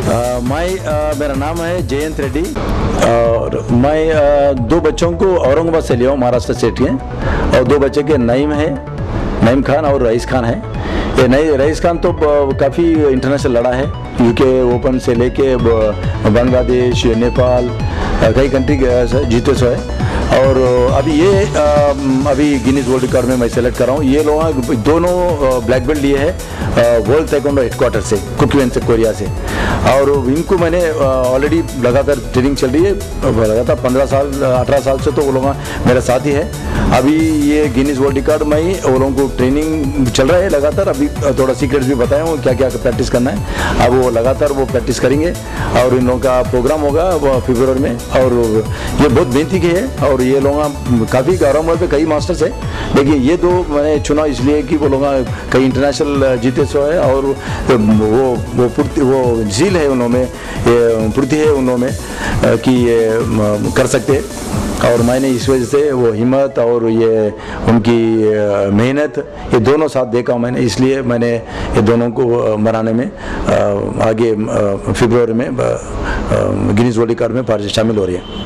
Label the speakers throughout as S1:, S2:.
S1: मेरा नाम है जयंत रेड्डी और मैं दो बच्चों को औरंगाबाद से लिया हूँ, महाराष्ट्र स्टेट के, और दो बच्चे के नईम खान और रईस खान है। ये रईस खान तो काफ़ी इंटरनेशनल लड़ा है, यूके ओपन से लेके बांग्लादेश, नेपाल, कई कंट्री जीते सो है। और अभी गिनीज वर्ल्ड रिकॉर्ड में मैं सेलेक्ट कर रहा हूँ। ये लोग दोनों ब्लैक बेल्ट लिए हैं वर्ल्ड ताइक्वांडो हेडक्वार्टर से, कुकीवेन से, कोरिया से। और इनको मैंने ऑलरेडी लगातार ट्रेनिंग चल रही है, लगातार 18 साल से तो वो लोग मेरा साथ ही है। अभी ये गिनीज वर्ल्ड रिकॉर्ड में ही वो लोगों को ट्रेनिंग चल रहा है लगातार। अभी थोड़ा सीक्रेट्स भी बताया हूँ क्या क्या प्रैक्टिस करना है। अब वो लगातार वो प्रैक्टिस करेंगे और इन लोगों का प्रोग्राम होगा फरवरी में। और ये बहुत मेहनती के है और ये लोग काफ़ी गौरव पे कई मास्टर्स है। देखिए ये दो मैंने चुना इसलिए कि वो लोग कई इंटरनेशनल जीते सो है और वो झील है उन्होंने, पूर्ति है उन्होंने कि ये कर सकते हैं। और मैंने इस वजह से वो हिम्मत और ये उनकी मेहनत ये दोनों साथ देखा मैंने, इसलिए मैंने ये दोनों को बनाने में आगे फरवरी में गिनीज वर्ल्ड रिकॉर्ड में शामिल हो रही है।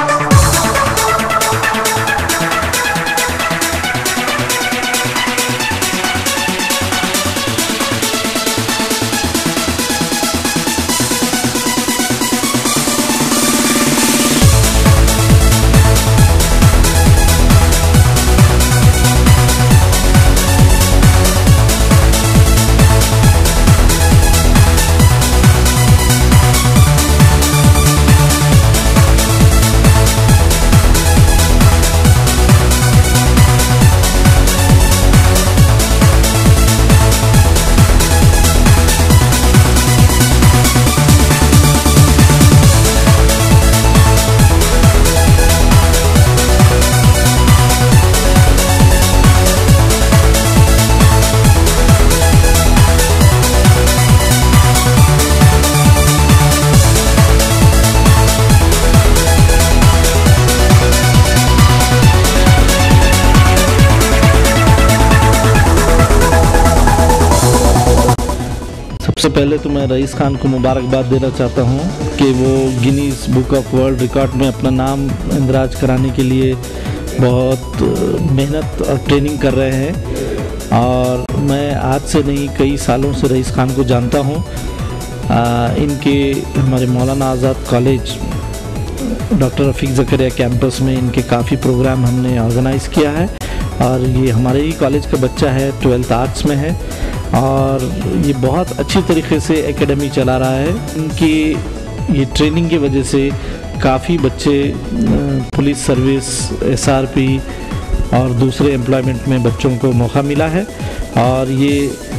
S2: सबसे पहले तो मैं रईस खान को मुबारकबाद देना चाहता हूं कि वो Guinness book of world record में अपना नाम इंदराज कराने के लिए बहुत मेहनत और ट्रेनिंग कर रहे हैं। और मैं आज से नहीं कई सालों से रईस खान को जानता हूं। इनके हमारे Maulana Azad college doctor Rafiq Zakaria campus में इनके काफ़ी प्रोग्राम हमने ऑर्गेनाइज़ किया है और ये हमारे ही कॉलेज का बच्चा है, 12th आर्ट्स में है और ये बहुत अच्छी तरीके से एकेडमी चला रहा है। इनकी ये ट्रेनिंग की वजह से काफ़ी बच्चे पुलिस सर्विस, SRP और दूसरे एम्प्लॉयमेंट में बच्चों को मौका मिला है। और ये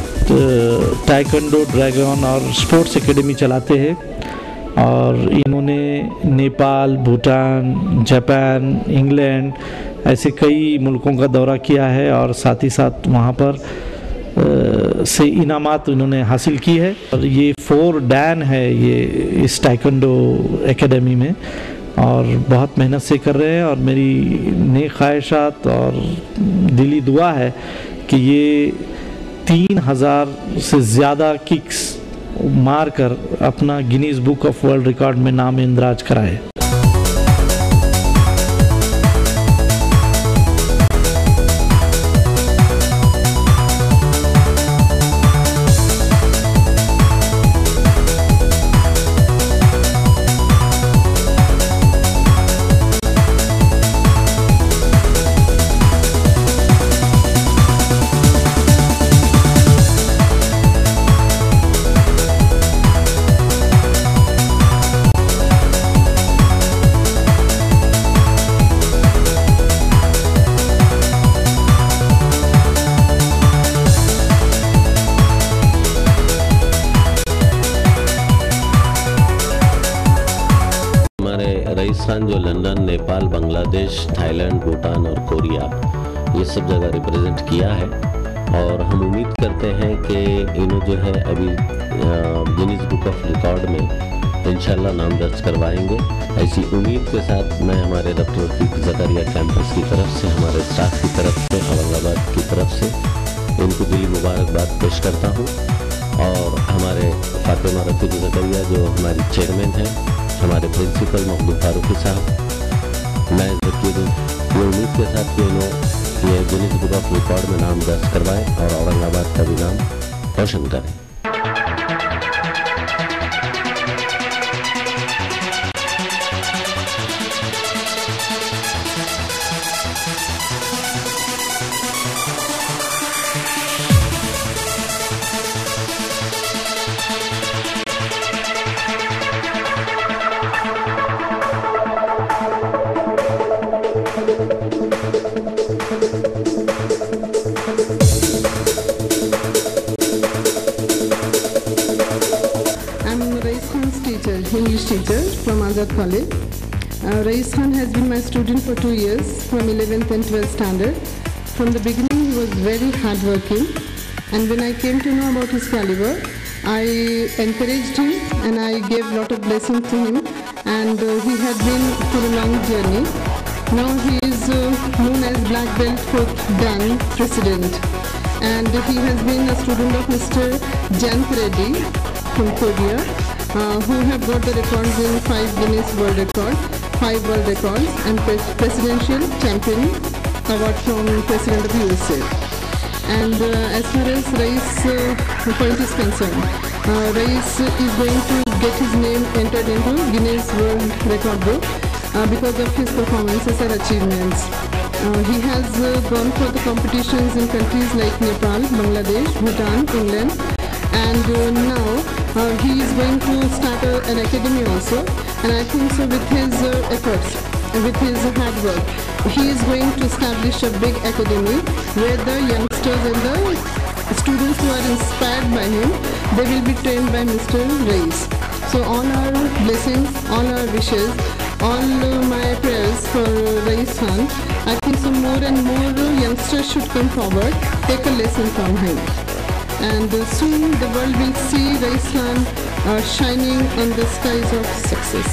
S2: ताइक्वांडो ड्रैगन और स्पोर्ट्स एकेडमी चलाते हैं और इन्होंने नेपाल, भूटान, जापान, इंग्लैंड ऐसे कई मुल्कों का दौरा किया है और साथ ही साथ वहाँ पर से इनामात उन्होंने हासिल की है। और ये 4 डैन है ये इस ताइक्वांडो एकेडमी में और बहुत मेहनत से कर रहे हैं। और मेरी नेक ख्वाहिशात और दिली दुआ है कि ये 3000 से ज़्यादा किक्स मार कर अपना Guinness book of world record में नाम इंदराज कराए।
S3: रईस खान जो लंदन, नेपाल, बांग्लादेश, थाईलैंड, भूटान और कोरिया ये सब जगह रिप्रेजेंट किया है। और हम उम्मीद करते हैं कि इन्हों जो है अभी गिनीज बुक ऑफ रिकॉर्ड में इंशाल्लाह नाम दर्ज करवाएंगे। ऐसी उम्मीद के साथ मैं हमारे डॉक्टर रफ़ीक ज़करिया कैंपस की तरफ से, हमारे स्टाफ की तरफ से, औरंगाबाद की तरफ से इनको दिली मुबारकबाद पेश करता हूँ। और हमारे फातिमा रफीक ज़करिया जो हमारी चेयरमैन हैं, हमारे प्रिंसिपल मोहम्मद फारूकी साहब, मैं ज़कीरुद्दीन, ये उम्मीद के साथ कि इन्होंने ये गिनीज बुक ऑफ रिकॉर्ड में नाम दर्ज करवाएं और औरंगाबाद का भी नाम रोशन करें।
S4: English teacher from Azad College. Rais Khan has been my student for 2 years from 11th and 12th standard. From the beginning he was very hardworking, and when I came to know about his caliber, I encouraged him and I gave lot of blessings to him, and he had been for a long journey. Now he is known as Black Belt 4th Dan President, and he has been a student of Mr. Jayant Reddy from Korea, who have got the records in 5 Guinness World Record, 5 World Records, and Presidential Champion Award from President of USA. And as far as Rais point is concerned, Rais is going to get his name entered into Guinness World Record book because of his performances and achievements. He has gone for the competitions in countries like Nepal, Bangladesh, Bhutan, England, and now he is going to start an academy also, and I think so with his efforts, with his hard work, he is going to establish a big academy where the youngsters and the students who are inspired by him, they will be trained by Mr. Rais. So all our blessings, all our wishes, all my prayers for Rais Khan. I think so more and more youngsters should come forward, take a lesson from him. And soon the world will see Rais Khan shining on the skies of success.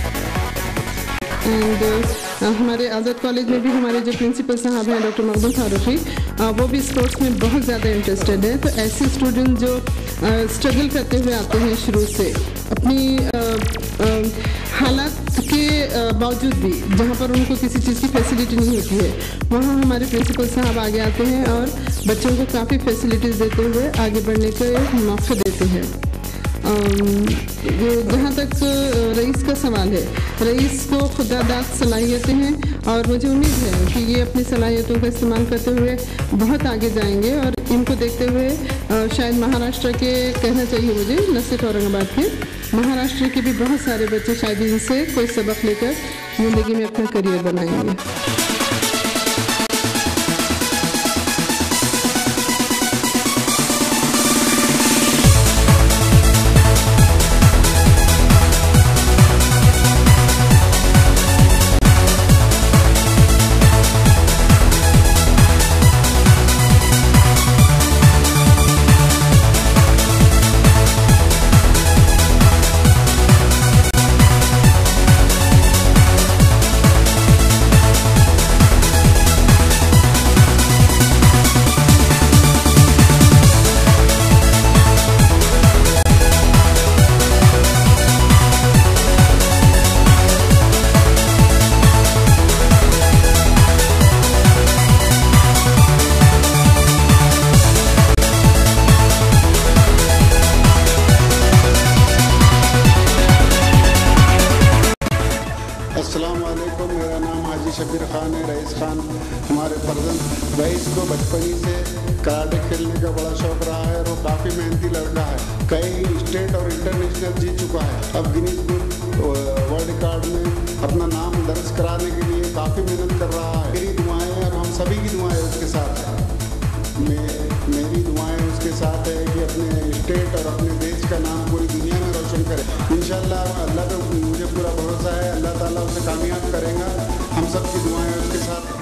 S4: And हमारे आज़ाद college में भी हमारे जो principal साहब हैं doctor Mohammad Farooqui, वो भी sports में बहुत ज़्यादा इंटरेस्टेड है। तो ऐसे स्टूडेंट जो स्ट्रगल करते हुए आते हैं शुरू से, अपनी हालात के बावजूद भी जहाँ पर उनको किसी चीज़ की फैसिलिटी नहीं होती है, वहाँ हमारे प्रिंसिपल साहब आगे आते हैं और बच्चों को काफ़ी फैसिलिटीज़ देते हुए आगे बढ़ने के मौके देते हैं। जहाँ तक रईस का सवाल है, रईस को खुदादाद सलाहियतें हैं और मुझे उम्मीद है कि ये अपनी सलाहियतों का इस्तेमाल करते हुए बहुत आगे जाएंगे, और इनको देखते हुए शायद महाराष्ट्र के, कहना चाहिए मुझे, न सिर्फ औरंगाबाद के, महाराष्ट्र के भी बहुत सारे बच्चे शायद इनसे कोई सबक लेकर ज़िंदगी में अपना करियर बनाएंगे।
S5: अस्सलामुअलैकुम, मेरा नाम हाजी शब्बीर खान है। रईस खान हमारे फर्जंद। रईस को बचपन ही से कराटे खेलने का बड़ा शौक रहा है और वो काफ़ी मेहनती लड़का है, कई स्टेट और इंटरनेशनल जीत चुका है। अब गिनीज बुक वर्ल्ड रिकॉर्ड में अपना नाम दर्ज कराने के लिए काफ़ी मेहनत कर रहा है। मेरी दुआएं और हम सभी की दुआएं उसके साथ है। मेरी दुआएं उसके साथ है कि अपने स्टेट और अपने देश का नाम पूरी दुनिया में रोशन करे। इंशाल्लाह अल्लाह पे मुझे पूरा भरोसा है, अल्लाह ताला उसे कामयाब करेगा। हम सब की दुआएं उसके साथ।